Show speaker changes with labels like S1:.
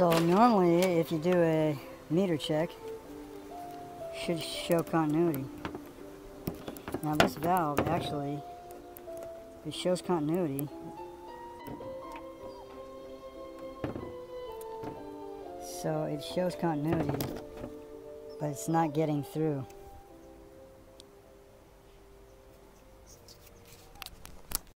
S1: So normally if you do a meter check, should show continuity. Now this valve actually, it shows continuity. So it shows continuity, but it's not getting through.